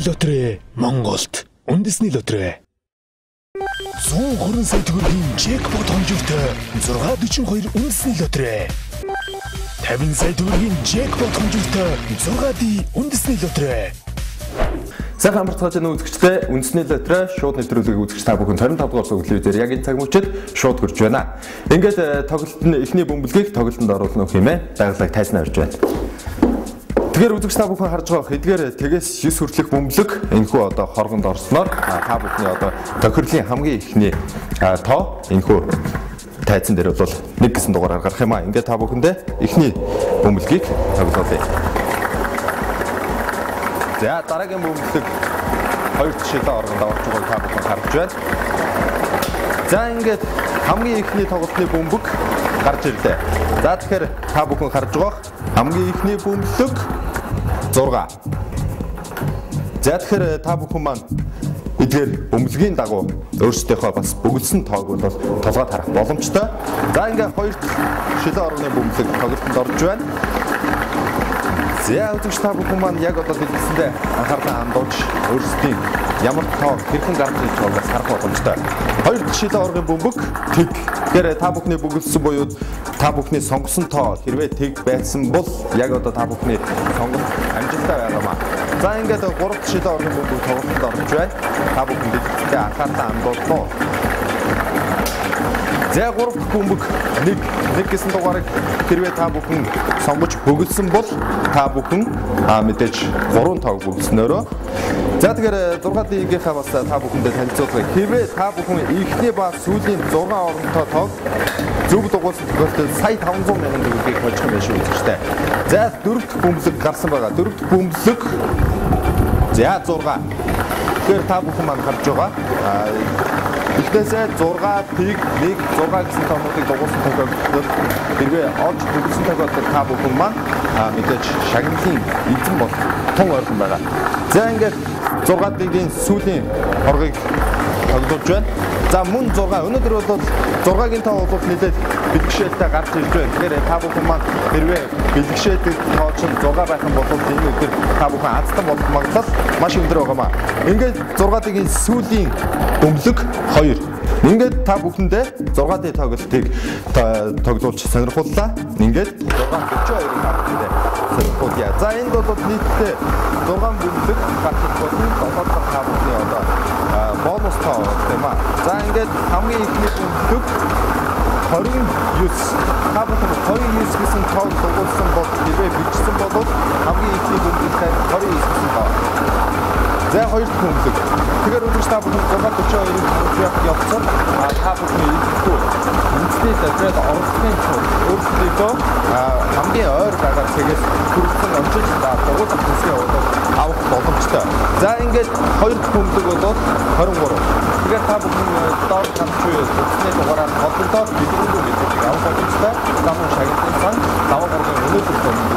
лотерей Монголд үндэсний лотерей 120 сая төгрөгийн джекпот хонжигтой 642 үндэсний лотерей 50 сая төгрөгийн джекпот хонжигтой 6D үндэсний лотерей. Сайхан амралтгаж нэг үзэгчтэй үндэсний лотерей шууд нэвтрүүлгийг үзэгч та бүхэн 25 дугаар зөвлөлөө дээр яг энэ цаг мөчид шууд гөрж байна. Ингээд тоглолтын эхний бөмбөлгийг тоглолтод оруулна уу хэмээн дагалаг тайзнаа орж байна. Тэгэхээр үзэгч та бүхэн харж байгаа хэдгээр тэгээс 9 хүртэлх бөмбөлөг энэхүү одоо хоргонд орсноор та бүхний одоо тохирлын хамгийн ихний тоо энэхүү тайзан дээр бол 1 гэсэн дугаараар гарах юм аа. Ингээд та бүхэндээ эхний бөмбөлгийг тоглоулъя. За дараагийн бөмбөлөг 2 жишээлээ оргонд орж байгааг та бүхэн харж байна. За ингээд хамгийн ихний тоглолтын бөмбөг гарч ирлээ. За тэгэхээр та бүхэн харж байгаа хамгийн ихний бөмбөлөг 6. За тэгэхээр та бүхэн маань эдгээр бөмбөлгийн дагуу өөрсдийнхөө бас бөглсөн тоог бол толгойд харах боломжтой. За ингээд 2 жишээлээ оргоны бөмбөлөг тоглолтод орж байна. За үзэгч та бүхэн маань яг одоо дэлгэсэндээ анхаарлаа хандуулж өөрсдийн ямар тоо хэрхэн гарч ирж байгаагаас харах боломжтой. 2 жишээлээ оргын бөмбөг тэг. Тэгэхээр та бүхний бөглөсөн буюу та бүхний сонгосон тоо хэрвээ тэг байсан бол яг одоо та бүхний сонголт амжилттай байгаамаа. За ингээд 3 жишээлээ оргын бөмбөг тоглолтод орж байна. Та бүхэн дэлгэсэндээ анхаарлаа хандууллаа. За 3 дахь бөмбөг 1 гэсэн дугаарыг хэрвээ та бүхэн сонгож бөглөсөн бол та бүхэн мэдээж 3 тоог бөглснөөрөө. За тэгэхээр 6D-ийнхаа бас та бүхэндээ танилцуулгая. Хэрвээ та бүхэн ихний ба сүүлийн 6 оронтой тоог зөв дугуулсан тохиолдолд сая 500 мянган төгрөгийг хожих юм шүү үзэгчтэй. За 4 дахь бөмбөлөг гарсан байгаа. 4 дахь бөмбөлөг за 6. Тэгэхээр та бүхэн маань харж байгаа. Ихнээсээ 6 пик 1 6 гэсэн тоонуудыг дугуулсан тохиолдолд хэрвээ олж бөглөсөн тохиолдолд та бүхэн маань мэдээж шагналын эзэн бол тун ойрхон байгаа. За ингээд 6D-ийн сүүлийн хоргийг тоглож байна. За мөн 6 өнөөдөр бол 6-гийн тоо бол нэлээд бэлгшээлтэй гарч ирж байна. Тэгэхээр та бүхэн маань хэрвээ бэлгшээлтэй тоо чинь 6 байх юм бол энэ өдөр та бүхэн азтан болох магадлал маш өндөр байгаамаа. Ингээд 6D-ийн сүүлийн бөмбөлөг 2. Ингээд та бүхэндээ 6D тоглолтыг тоглуулж сонирхоллоо. Ингээд 642-ыг та бүхэндээ сонирхолъя. За энд бол нийтдээ 6 бөмбөлөг гарч болно. 7 дахь та бүхний одоо бонус тоо тийм аа. За ингээд хамгийн ихний бөмбөлөг 29. Та бүхэн 29 гэсэн тоог дугуулсан бол хэрвээ бичсэн бол хамгийн ихний бөмбөлөгтэй 29 гэсэн тоо. За 2 дахь бөмбөлөг. Тэгэхээр үзэгч та бүхэн 642-ыг хурж явцсан. Та бүхний идэвхтэй үндэсний лотерейд оролцохын тулд өөрсдөө хамгийн ойр байгаа цэгээс хүрсэн очиж дугуулах хэсгээ авах боломжтой. За ингээд 2 дахь бөмбөлөг бол 23. Тэгэхээр та бүхэн доор гарч буй үндэсний дугаараар холбогдоод бидрүүг мэдээлэл авах боломжтой. За мөн шагналын сан даваа гаргын өнөөдөр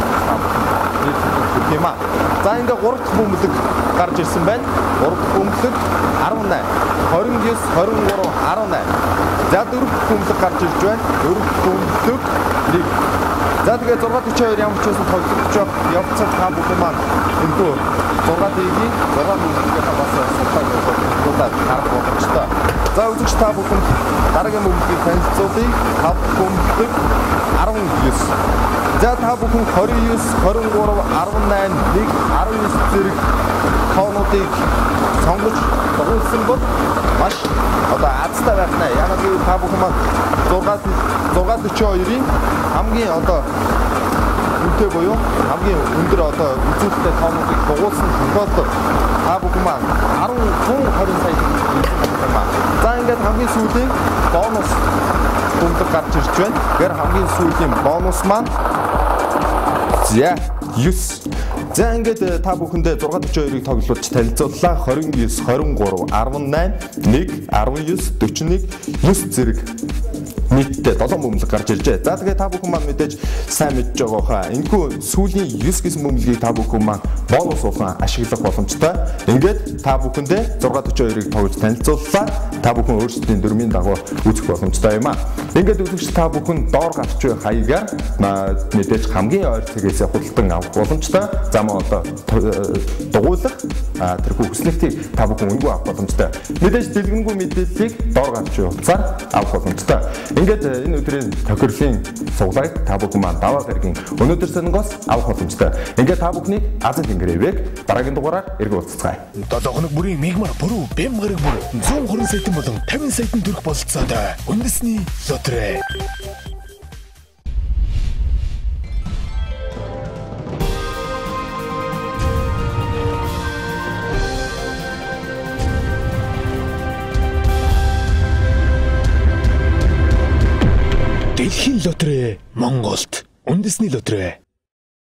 тийм аа. За ингээд 3 дахь бөмбөлөг гарч ирсэн байна. 3 дахь бөмбөлөг 18, 29, 23, 18. За 4 дахь бөмбөлөг гарч ирж байна. 4 дахь бөмбөлөг 1. За тэгээ 642 ямар ч байсан тоглож явцсан та бүхэн маань энэхүү 6D-ийн 6 бөмбөлгийнхаа бас судалгааг харах боломжтой. За үзэгч та бүхэн дараагийн бөмбөлгийг танилцуулъя. 5 бөмбөлөг 19. За та бүхэн 29, 23, 18, 1, 19 зэрэг тоонуудыг сонгож дугуулсан бол маш одоо азтай байх нэ. Яг нь та бүхэн маань 642-ийн хамгийн одоо үнэтэй буюу хамгийн өндөр одоо үзүүлэлттэй тоонуудыг дугуулсан тохиолдолд та бүхэн маань 10-20 сая эзэн байна. За ингээд хамгийн сүүлийн бонус бөмбөлөг гарч ирж байна. Тэгэхээр хамгийн сүүлийн бонус маань за 9. За ингээд та бүхэндээ 642-ыг тоглуулж танилцууллаа. 29, 23, 18, 1, 19, 41, 9 зэрэг нийтдээ 7 бөмбөлөг гарч иржээ. За тэгээ та бүхэн маань мэдээж сайн мэдж байгаа хаа. Энэхүү сүүлийн 9 гэсэн бөмбөлгийг та бүхэн маань бонус уусан ашиглах боломжтой. Ингээд та бүхэндээ 642-ыг тоглож танилцууллаа. Та бүхэн өөрсдийн дөрмийн дагуу үзэх боломжтой юм аа. Ингээд үзэгч та бүхэн доор гарч буй хаягаар мэдээж хамгийн ойр цэгээс худалдан авах боломжтой. За мөн одоо дугуйлах тэрхүү хүслэгтийг та бүхэн үнгүй авах боломжтой. Мэдээж дэлгэнгүй мэдээллийг доор гарч буй утсаар авах боломжтой. Ингээд энэ өдрийн тохирлын суглааг та бүхэн маань даваа гарагийн өнөөдөр сонингоос авах боломжтой. Ингээд та бүхнийг Азийн тэнгэрээвэг дараагийн дугаараар эргэн уулзцгаая. 7 хоног бүрийн мегмар бүрүү бэм гараг бүр 120 сайтан болон 50 сайтан төгрөг бололцоод үндэсний лотерей. Дэлхийн лотерей Монголд үндэсний лотерей